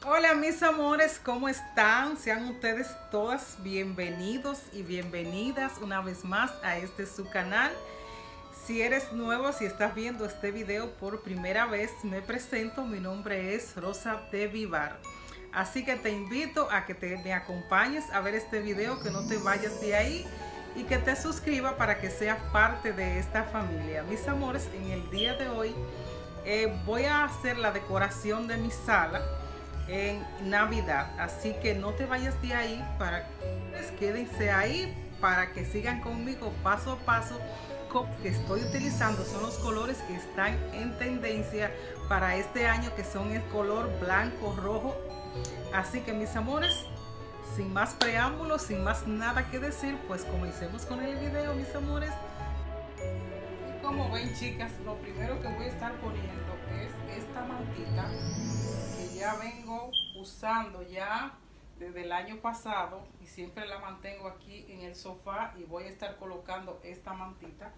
Hola mis amores, ¿cómo están? Sean ustedes todas bienvenidos y bienvenidas una vez más a su canal. Si eres nuevo, si estás viendo este video por primera vez, me presento, mi nombre es Rosa de Vivar. Así que te invito a que me acompañes a ver este video, que no te vayas de ahí y que te suscribas para que seas parte de esta familia. Mis amores, en el día de hoy voy a hacer la decoración de mi sala en Navidad, así que no te vayas de ahí, quédense ahí para que sigan conmigo paso a paso. Que estoy utilizando son los colores que están en tendencia para este año, que son el color blanco, rojo. Así que mis amores, sin más preámbulos, sin más nada que decir, pues comencemos con el video, mis amores. Y como ven, chicas, lo primero que voy a estar poniendo es esta mantita que ya vengo usando ya desde el año pasado y siempre la mantengo aquí en el sofá, y voy a estar colocando esta mantita.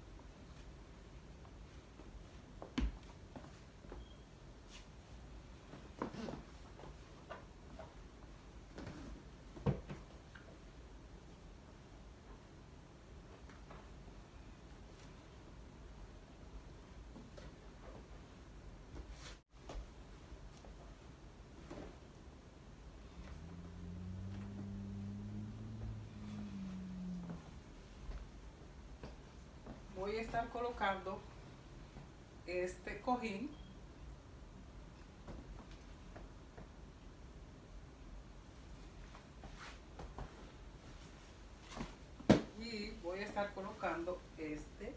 Voy a estar colocando este cojín y voy a estar colocando este.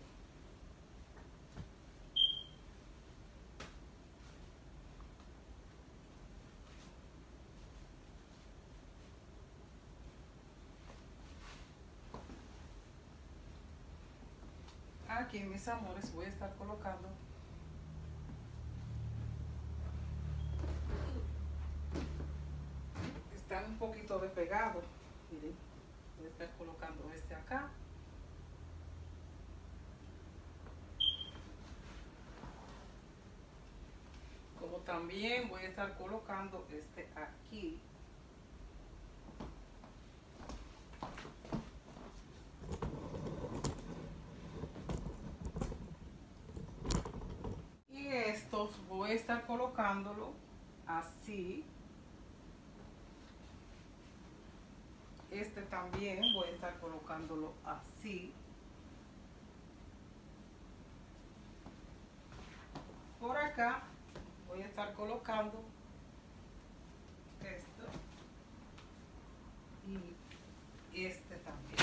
Aquí, mis amores, voy a estar colocando están un poquito despegados. Miren, voy a estar colocando este acá. Como también voy a estar colocando este aquí. Y estos voy a estar colocándolo así. Este también voy a estar colocándolo así. Por acá voy a estar colocando esto y este también.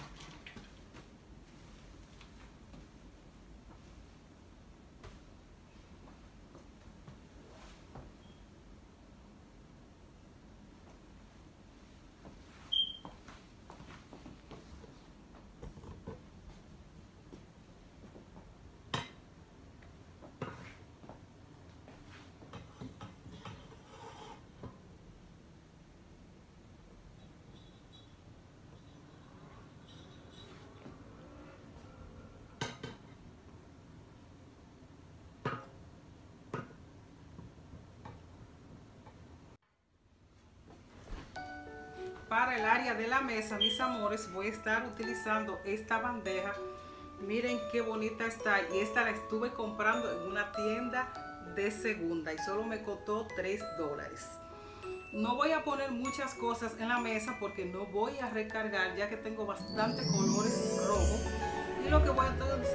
Para el área de la mesa, mis amores, voy a estar utilizando esta bandeja. Miren qué bonita está, y esta la estuve comprando en una tienda de segunda y solo me costó $3. No voy a poner muchas cosas en la mesa porque no voy a recargar, ya que tengo bastantes colores rojos, y lo que voy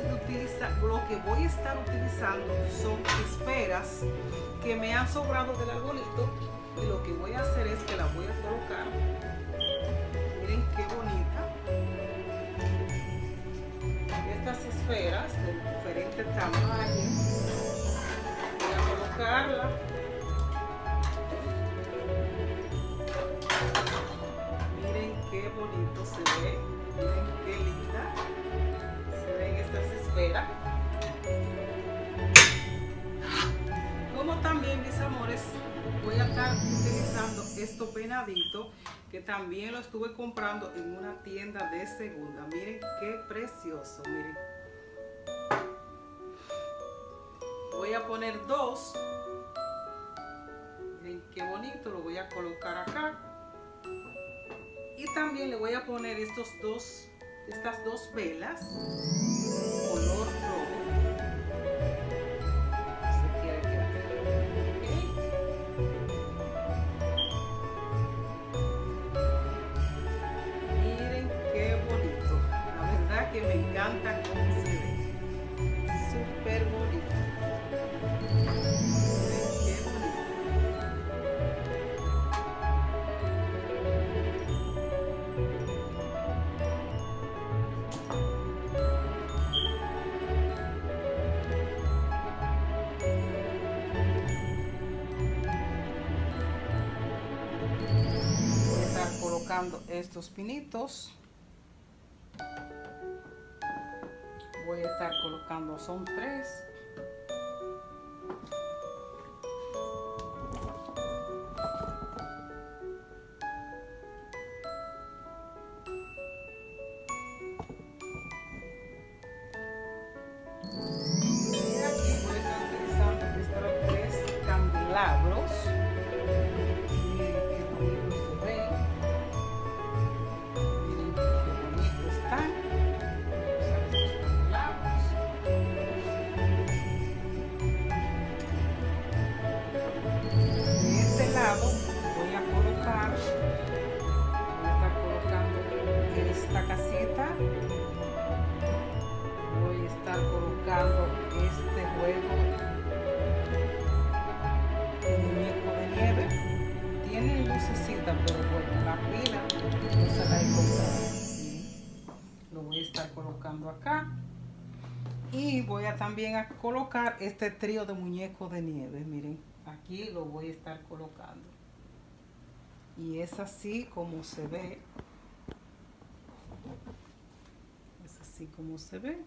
a estar utilizando son esferas que me han sobrado del arbolito, y lo que voy a hacer es que las voy a colocar. Miren qué bonita. Estas esferas de diferentes tamaños, voy a colocarla. Miren qué bonito se ve, miren qué linda se ven estas esferas. Como también, mis amores, voy a estar utilizando estos venaditos, que también lo estuve comprando en una tienda de segunda. Miren qué precioso, miren. Voy a poner dos. Miren qué bonito. bonito, lo voy a colocar acá. Y también le voy a poner estas dos velas color rojo. Si quiere que miren qué bonito. La verdad que me encanta cómo se ve. Súper bonito. Colocando estos pinitos, voy a estar colocando, son 3. Y aquí voy a estar utilizando estos 3 candelabros. Voy a estar colocando esta casita, voy a estar colocando este juego de muñeco de nieve. Tiene lucecita, pero bueno, la pila no se la he comprado. Lo voy a estar colocando acá y voy a también a colocar este trío de muñecos de nieve. Miren, aquí lo voy a estar colocando. Y es así como se ve. Es así como se ve.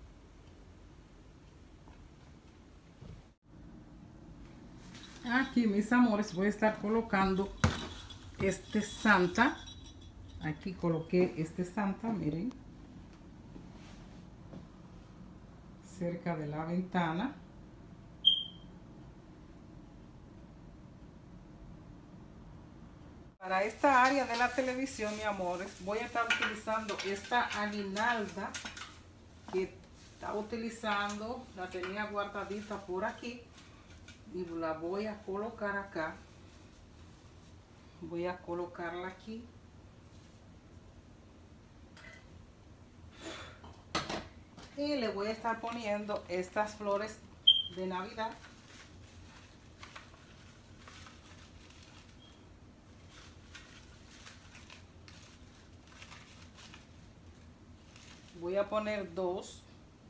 Aquí, mis amores, voy a estar colocando este Santa. Aquí coloqué este Santa, miren. Cerca de la ventana. Para esta área de la televisión, mi amores, voy a estar utilizando esta aguinalda que estaba utilizando, la tenía guardadita por aquí y la voy a colocar acá. Voy a colocarla aquí. Y le voy a estar poniendo estas flores de Navidad. Voy a poner 2.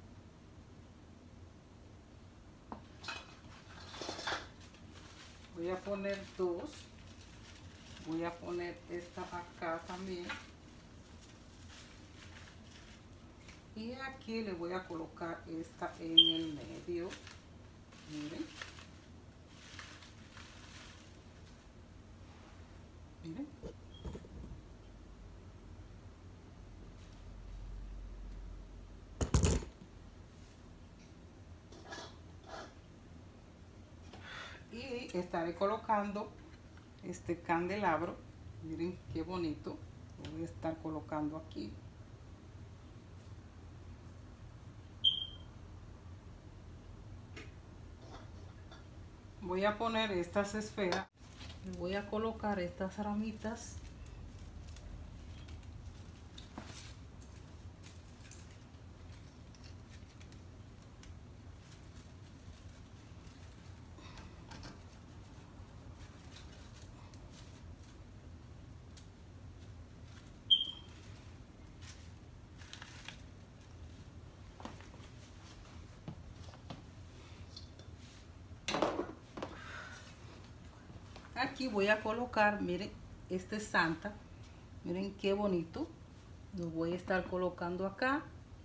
Voy a poner 2. Voy a poner esta acá también. Y aquí le voy a colocar esta en el medio. Miren. Miren. Y estaré colocando este candelabro. Miren qué bonito. Lo voy a estar colocando aquí. Voy a poner estas esferas. Voy a colocar estas ramitas. Aquí voy a colocar, miren, este Santa. Miren qué bonito. Lo voy a estar colocando acá.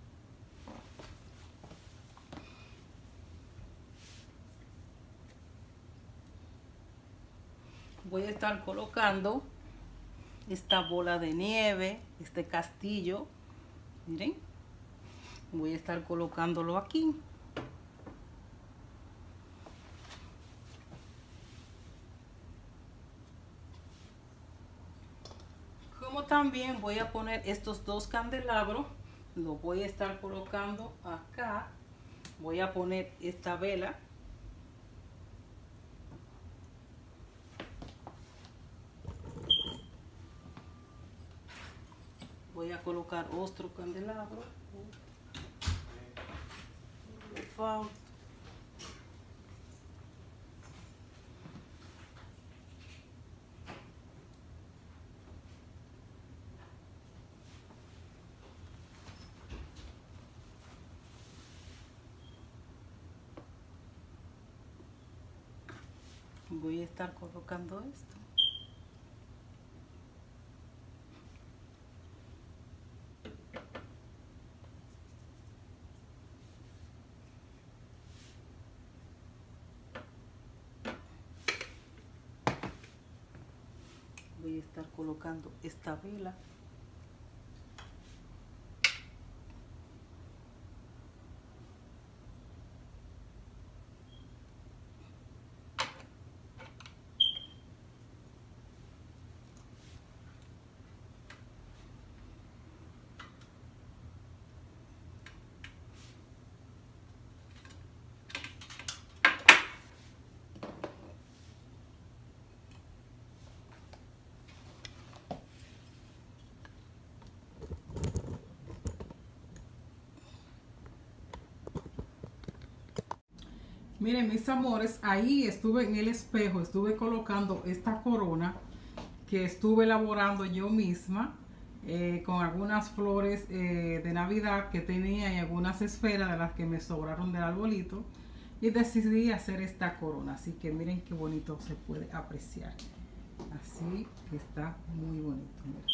Voy a estar colocando esta bola de nieve, este castillo. Miren. Voy a estar colocándolo aquí. también voy a poner estos dos candelabros, los voy a estar colocando acá. Voy a poner esta vela. Voy a colocar otro candelabro. Voy a estar colocando esto. Voy a estar colocando esta vela. Miren, mis amores, ahí estuve en el espejo, estuve colocando esta corona que estuve elaborando yo misma con algunas flores de Navidad que tenía y algunas esferas de las que me sobraron del arbolito, y decidí hacer esta corona. Así que miren qué bonito se puede apreciar. Así que está muy bonito. Miren.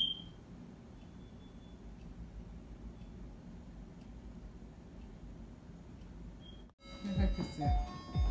Deja que sea.